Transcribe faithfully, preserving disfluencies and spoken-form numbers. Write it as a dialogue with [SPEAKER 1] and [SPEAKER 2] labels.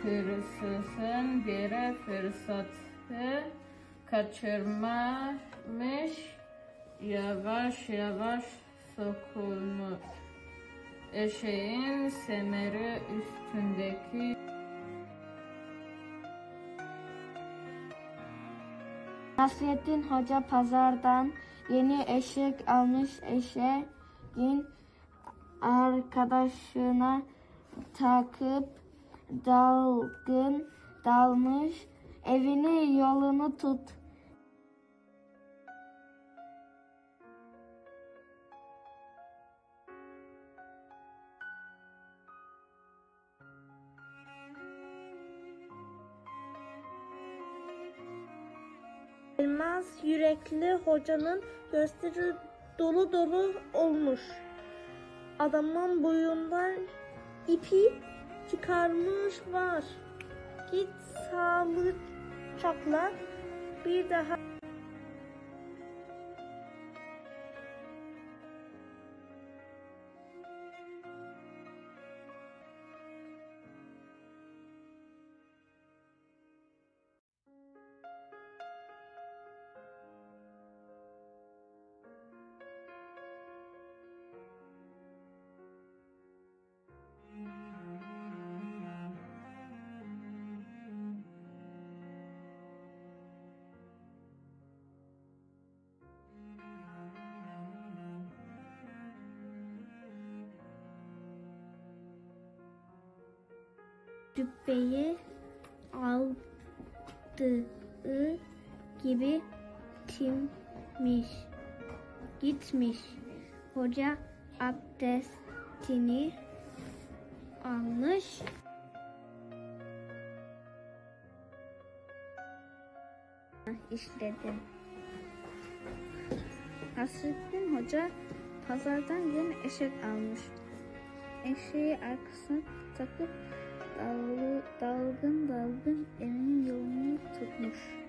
[SPEAKER 1] hırsızın biri fırsatı kaçırmamış, yavaş yavaş sokulmuş. Eşeğin semeri üstündeki
[SPEAKER 2] Nasrettin Hoca pazardan yeni eşek almış. Eşeğin arkadaşına takıp dalgın dalmış. Evini yolunu tut.
[SPEAKER 3] Elmas yürekli hocanın gözleri dolu dolu olmuş. Adamın boyundan ipi çıkarmış var. Git sağlıcakla, bir daha
[SPEAKER 2] Cübbeyi aldığı gibi timmiş, gitmiş. Hoca abdestini almış. İşledi. Nasrettin Hoca pazardan yeni eşek almış. Eşeği arkasına takıp dalgın dalgın evinin yolunu tutmuş.